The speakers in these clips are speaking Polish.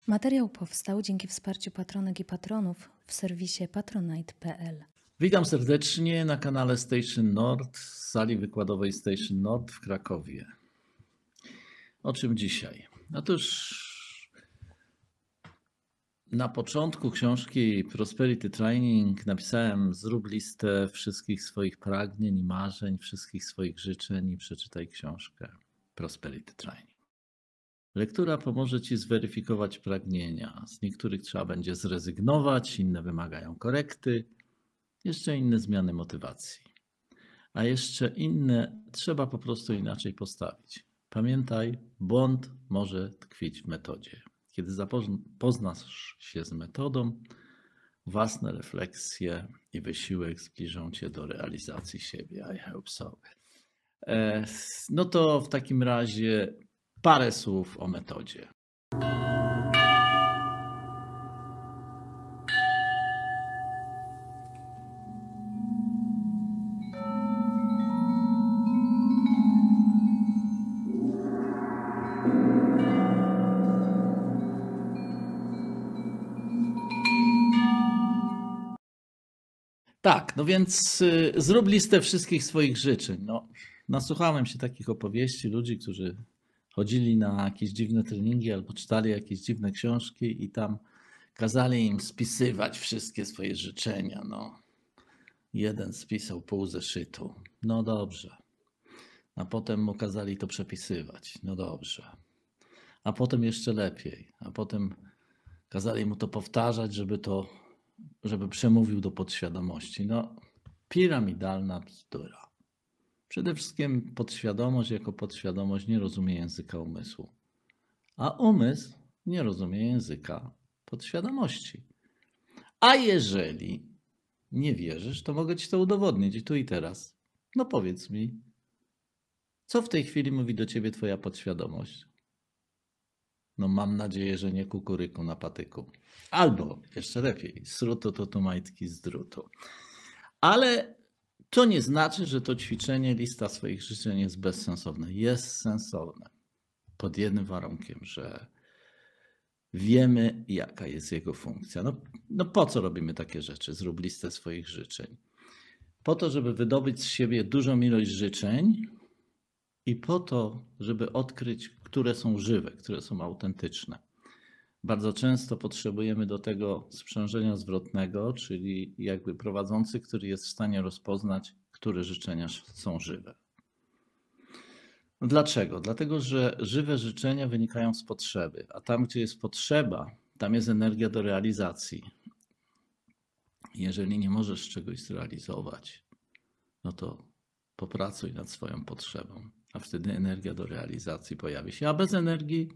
Materiał powstał dzięki wsparciu patronek i patronów w serwisie patronite.pl. Witam serdecznie na kanale Station Nord, z sali wykładowej Station Nord w Krakowie. O czym dzisiaj? Otóż na początku książki Prosperity Training napisałem: zrób listę wszystkich swoich pragnień i marzeń, wszystkich swoich życzeń i przeczytaj książkę Prosperity Training. Lektura pomoże Ci zweryfikować pragnienia. Z niektórych trzeba będzie zrezygnować, inne wymagają korekty, jeszcze inne zmiany motywacji, a jeszcze inne trzeba po prostu inaczej postawić. Pamiętaj, błąd może tkwić w metodzie. Kiedy poznasz się z metodą, własne refleksje i wysiłek zbliżą Cię do realizacji siebie. I hope so. No to w takim razie parę słów o metodzie. Tak, no więc zrób listę wszystkich swoich życzeń. No, nasłuchałem się takich opowieści ludzi, którzy chodzili na jakieś dziwne treningi albo czytali jakieś dziwne książki i tam kazali im spisywać wszystkie swoje życzenia. No, jeden spisał pół zeszytu. No dobrze. A potem mu kazali to przepisywać. No dobrze. A potem jeszcze lepiej. A potem kazali mu to powtarzać, żeby przemówił do podświadomości. No, piramidalna bzdura. Przede wszystkim podświadomość jako podświadomość nie rozumie języka umysłu, a umysł nie rozumie języka podświadomości. A jeżeli nie wierzysz, to mogę Ci to udowodnić i tu i teraz. No powiedz mi, co w tej chwili mówi do Ciebie Twoja podświadomość? No mam nadzieję, że nie kukuryku na patyku. Albo, jeszcze lepiej, sruto to tu majtki z drutu. Ale to nie znaczy, że to ćwiczenie, lista swoich życzeń jest bezsensowne. Jest sensowne. Pod jednym warunkiem, że wiemy, jaka jest jego funkcja. No po co robimy takie rzeczy? Zrób listę swoich życzeń. Po to, żeby wydobyć z siebie dużą ilość życzeń i po to, żeby odkryć, które są żywe, które są autentyczne. Bardzo często potrzebujemy do tego sprzężenia zwrotnego, czyli jakby prowadzący, który jest w stanie rozpoznać, które życzenia są żywe. No dlaczego? Dlatego, że żywe życzenia wynikają z potrzeby, a tam, gdzie jest potrzeba, tam jest energia do realizacji. Jeżeli nie możesz czegoś zrealizować, no to popracuj nad swoją potrzebą, a wtedy energia do realizacji pojawi się, a bez energii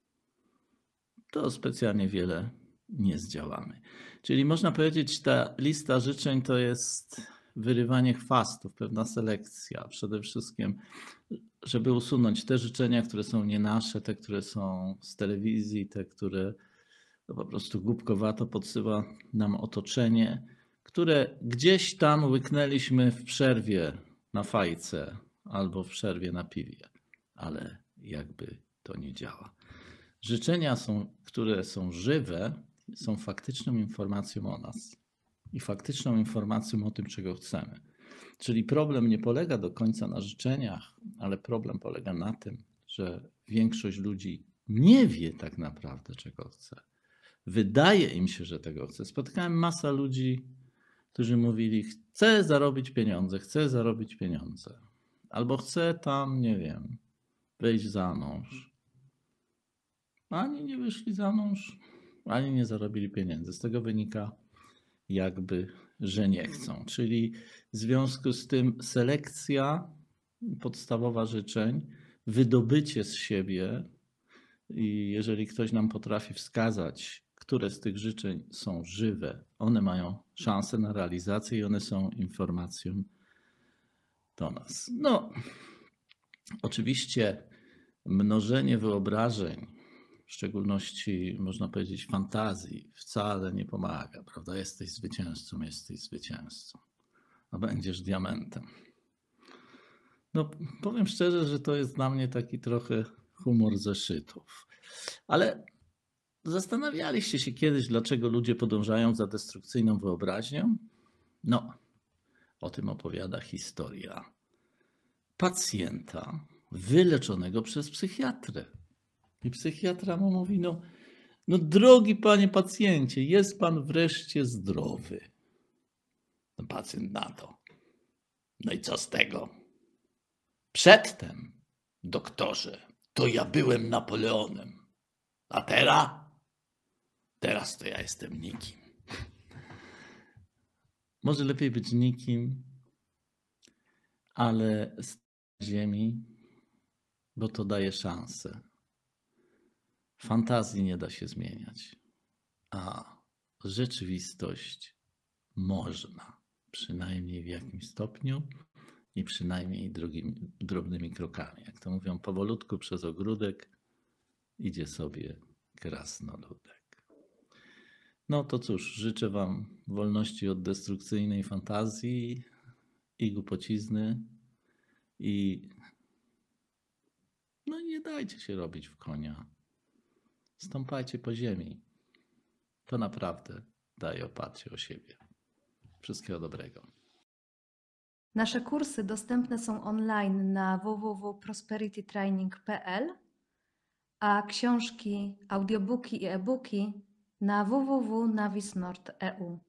to specjalnie wiele nie zdziałamy. Czyli można powiedzieć, ta lista życzeń to jest wyrywanie chwastów, pewna selekcja. Przede wszystkim, żeby usunąć te życzenia, które są nie nasze, te, które są z telewizji, te, które no po prostu głupkowato podsyła nam otoczenie, które gdzieś tam łyknęliśmy w przerwie na fajce albo w przerwie na piwie, ale jakby to nie działa. Życzenia, które są żywe, są faktyczną informacją o nas i faktyczną informacją o tym, czego chcemy. Czyli problem nie polega do końca na życzeniach, ale problem polega na tym, że większość ludzi nie wie tak naprawdę, czego chce. Wydaje im się, że tego chce. Spotkałem masę ludzi, którzy mówili: chcę zarobić pieniądze. Albo chcę tam, nie wiem, wyjść za mąż. Ani nie wyszli za mąż, ani nie zarobili pieniędzy. Z tego wynika jakby, że nie chcą. Czyli w związku z tym selekcja podstawowa życzeń, wydobycie z siebie i jeżeli ktoś nam potrafi wskazać, które z tych życzeń są żywe, one mają szansę na realizację i one są informacją do nas. No, oczywiście mnożenie wyobrażeń, w szczególności można powiedzieć fantazji, wcale nie pomaga, prawda? Jesteś zwycięzcą, a będziesz diamentem. No, powiem szczerze, że to jest dla mnie taki trochę humor zeszytów. Ale Zastanawialiście się kiedyś, dlaczego ludzie podążają za destrukcyjną wyobraźnią? No, o tym opowiada historia pacjenta wyleczonego przez psychiatrę. I psychiatra mu mówi, no drogi panie pacjencie, jest pan wreszcie zdrowy. No pacjent na to. No i co z tego? Przedtem, doktorze, to ja byłem Napoleonem. A teraz? Teraz to ja jestem nikim. Może lepiej być nikim, ale z ziemi, bo to daje szansę. Fantazji nie da się zmieniać, a rzeczywistość można, przynajmniej w jakimś stopniu i przynajmniej drobnymi krokami. Jak to mówią, powolutku przez ogródek idzie sobie krasnoludek. No to cóż, życzę wam wolności od destrukcyjnej fantazji i głupocizny i no nie dajcie się robić w konia. Stąpajcie po ziemi. To naprawdę daje oparcie o siebie. Wszystkiego dobrego. Nasze kursy dostępne są online na www.prosperitytraining.pl, a książki, audiobooki i e-booki na www.navisnord.eu.